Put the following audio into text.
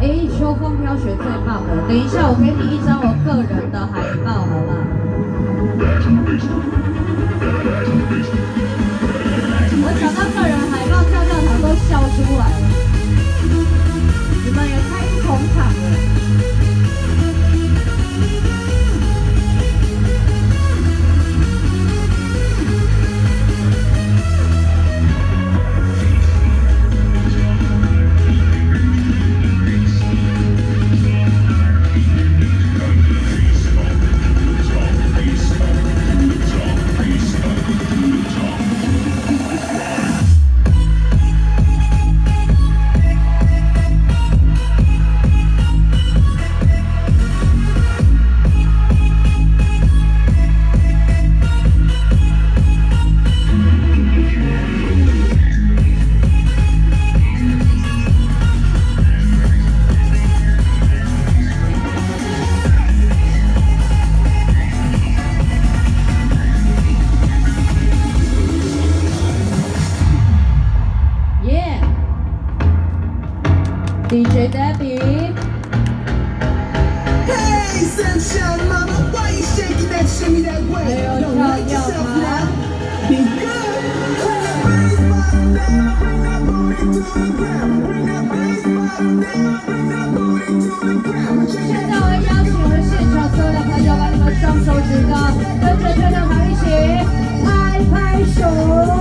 哎，秋风飘雪最棒了。等一下，我给你一张我个人的海报，好不好？我讲到个人海报，跳跳场都笑出来了。你们也太不捧场了。 DJ Debbie. Hey, sunshine mama, why you shaking that shimmy that way? Don't like yourself now. Be good. Bring that bass bottom down, bring that booty to the ground. Bring that bass bottom down, bring that booty to the ground. 现在我邀请我们现场所有的朋友，把你们双手举高，跟着跳跳场一起拍拍手。